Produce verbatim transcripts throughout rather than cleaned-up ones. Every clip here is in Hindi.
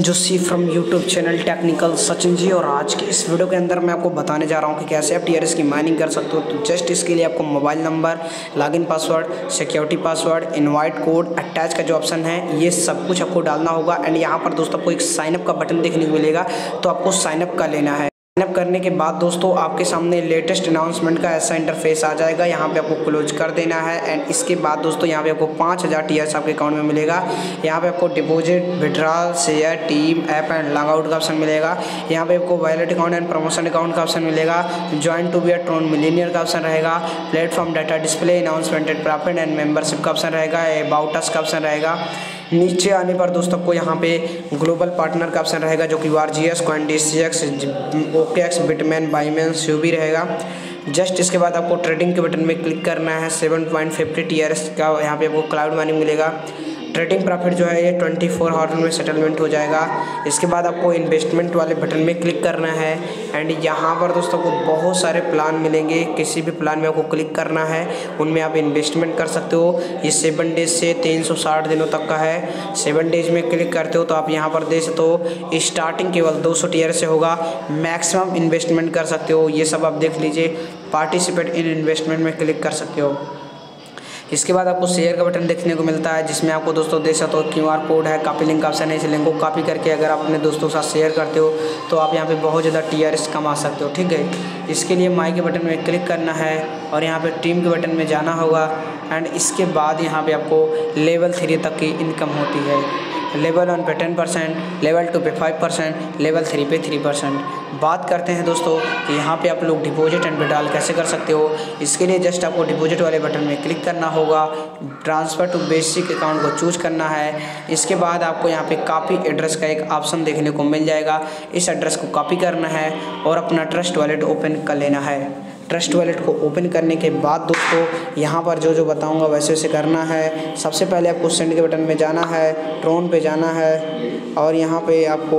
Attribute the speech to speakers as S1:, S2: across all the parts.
S1: Joshi from YouTube channel technical Sachin ji. और आज की इस वीडियो के अंदर मैं आपको बताने जा रहा हूं कि कैसे आप टीआरएस की माइनिंग कर सकते हो। तो जस्ट इसके लिए आपको mobile number, login password, security password, invite code, attach का जो ऑप्शन है ये सब कुछ आपको डालना होगा। एंड यहाँ पर दोस्तों आपको एक साइनअप का बटन देखने को मिलेगा, तो आपको साइनअप कर लेना है। साइनअप करने के बाद दोस्तों आपके सामने लेटेस्ट अनाउंसमेंट का ऐसा इंटरफेस आ जाएगा। यहाँ पे आपको क्लोज कर देना है। एंड इसके बाद दोस्तों यहाँ पे आपको पाँच हज़ार टीआरएस आपके अकाउंट में मिलेगा। यहाँ पे आपको deposit, withdrawal, share, team, app and log out का ऑप्शन मिलेगा। यहाँ पे आपको wallet account and promotion account का ऑप्शन मिलेगा। Join to be a Tron millionaire का ऑप्शन रहेगा। Platform data display, announcement and profit and membership का ऑप्शन रहेगा। अबाउट अस का ऑप्शन रहेगा। नीचे आने पर दोस्तों आपको यहाँ पे ग्लोबल पार्टनर का ऑप्शन रहेगा, जो कि RGS, CoinDCX, OKX, Bitmain, Binance, UB रहेगा। जस्ट इसके बाद आपको ट्रेडिंग के बटन में क्लिक करना है। सेवन पॉइंट फिफ्टी टीआरएस का यहाँ पे आपको क्लाउड माइनिंग मिलेगा। ट्रेडिंग प्रॉफिट जो है ये ट्वेंटी फोर आवर में सेटलमेंट हो जाएगा। इसके बाद आपको इन्वेस्टमेंट वाले बटन में क्लिक करना है। एंड यहाँ पर दोस्तों को बहुत सारे प्लान मिलेंगे, किसी भी प्लान में आपको क्लिक करना है, उनमें आप इन्वेस्टमेंट कर सकते हो। ये सेवन डेज से तीन सौ साठ दिनों तक का है। सेवन डेज में क्लिक करते हो तो आप यहाँ पर देख सकते हो स्टार्टिंग केवल दो सौ टीआरएस से होगा, मैक्सिमम इन्वेस्टमेंट कर सकते हो। ये सब आप देख लीजिए। पार्टिसिपेट इन इन्वेस्टमेंट में क्लिक कर सकते हो। इसके बाद आपको शेयर का बटन देखने को मिलता है, जिसमें आपको दोस्तों देख सकते हो क्यूआर कोड है, कॉपी लिंक का ऑप्शन है। इस लिंक को कॉपी करके अगर आप अपने दोस्तों के साथ शेयर करते हो तो आप यहाँ पे बहुत ज़्यादा टीआरएस कमा सकते हो। ठीक है, इसके लिए माई के बटन में क्लिक करना है और यहाँ पे टीम के बटन में जाना होगा। एंड इसके बाद यहाँ पे आपको लेवल थ्री तक की इनकम होती है। लेवल वन पे टेन परसेंट, लेवल टू पे फाइव परसेंट, लेवल थ्री पे थ्री परसेंट। बात करते हैं दोस्तों कि यहाँ पे आप लोग डिपॉजिट एंड विड्रॉल कैसे कर सकते हो। इसके लिए जस्ट आपको डिपॉजिट वाले बटन में क्लिक करना होगा। ट्रांसफ़र टू बेसिक अकाउंट को चूज करना है। इसके बाद आपको यहाँ पे कॉपी एड्रेस का एक ऑप्शन देखने को मिल जाएगा। इस एड्रेस को कॉपी करना है और अपना ट्रस्ट वॉलेट ओपन कर लेना है। ट्रस्ट वॉलेट को ओपन करने के बाद दोस्तों यहाँ पर जो जो बताऊँगा वैसे वैसे करना है। सबसे पहले आपको सेंड के बटन में जाना है, ट्रोन पे जाना है और यहाँ पे आपको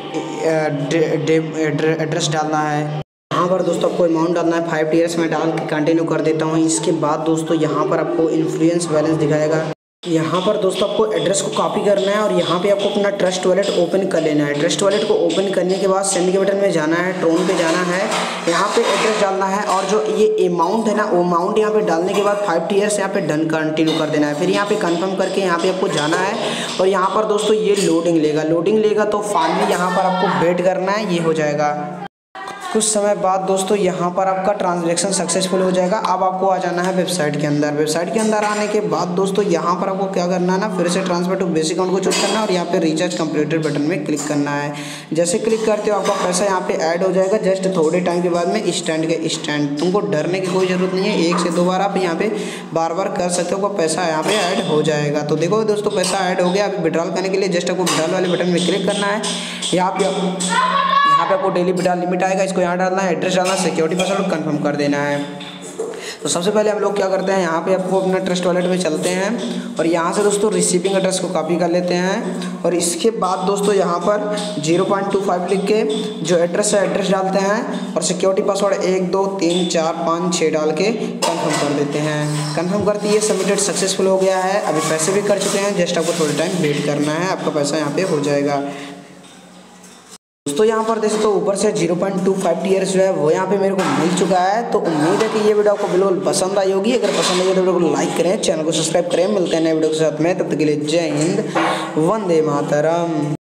S1: एड्रेस डालना है। यहाँ पर दोस्तों आपको अमाउंट डालना है। फाइव टीआरएस में डाल के कंटिन्यू कर देता हूँ। इसके बाद दोस्तों यहाँ पर आपको इन्फ्लुएंस बैलेंस दिखाएगा। यहाँ पर दोस्तों आपको एड्रेस को कॉपी करना है और यहाँ पे आपको अपना ट्रस्ट वॉलेट ओपन कर लेना है। ट्रस्ट वॉलेट को ओपन करने के बाद सेंड के बटन में जाना है, ट्रोन पे जाना है, यहाँ पे एड्रेस डालना है और जो ये अमाउंट है ना, वो अमाउंट यहाँ पे डालने के बाद फाइव टीयर्स यहाँ पे डन कंटिन्यू कर देना है। फिर यहाँ पे कंफर्म करके यहाँ पे आपको जाना है और यहाँ पर दोस्तों ये लोडिंग लेगा। लोडिंग लेगा तो फाइनली यहाँ पर आपको वेट करना है, ये हो जाएगा। कुछ समय बाद दोस्तों यहाँ पर आपका ट्रांजैक्शन सक्सेसफुल हो जाएगा। अब आपको आ जाना है वेबसाइट के अंदर। वेबसाइट के अंदर आने के बाद दोस्तों यहाँ पर आपको क्या करना है ना, फिर से ट्रांसफर टू बेसिक अकाउंट को चूज करना है और यहाँ पे रिचार्ज कंप्लीटेड बटन में क्लिक करना है। जैसे क्लिक करते हो आपका पैसा यहाँ पे ऐड हो जाएगा। जस्ट थोड़े टाइम के बाद में स्टैंड के स्टैंड, तुमको डरने की कोई ज़रूरत नहीं है। एक से दो बार आप यहाँ पे बार बार कर सकते हो, आपका पैसा यहाँ पे ऐड हो जाएगा। तो देखो दोस्तों पैसा ऐड हो गया। अभी विड्रॉल करने के लिए जस्ट आपको विड्रॉल वाले बटन में क्लिक करना है। यहाँ पे यहाँ पे आपको डेली विड्रॉल लिमिट आएगा, इसको यहाँ डालना है, एड्रेस डालना है, सिक्योरिटी पासवर्ड कंफर्म कर देना है। तो सबसे पहले हम लोग क्या करते हैं, यहाँ पे आपको अपना ट्रस्ट वॉलेट में चलते हैं और यहाँ से दोस्तों रिसीविंग एड्रेस को कॉपी कर लेते हैं और इसके बाद दोस्तों यहाँ पर जीरो पॉइंट टू फाइव लिख के जो एड्रेस है एड्रेस डालते हैं और सिक्योरिटी पासवर्ड एक दो तीन चार पाँच छः डाल के कंफर्म कर देते हैं। कंफर्म करते ही सबमिटेड सक्सेसफुल हो गया है। अभी पैसे भी कर चुके हैं, जस्ट आपको थोड़े टाइम वेट करना है, आपका पैसा यहाँ पे हो जाएगा। दोस्तों यहाँ पर देखें तो ऊपर से जीरो पॉइंट टू फाइव टीयर्स जो है वो यहाँ पे मेरे को मिल चुका है। तो उम्मीद है कि ये वीडियो आपको बिल्कुल पसंद आई होगी। अगर पसंद आई तो वीडियो को लाइक करें, चैनल को सब्सक्राइब करें। मिलते हैं नए वीडियो के साथ में, तब तक के लिए जय हिंद, वंदे मातरम।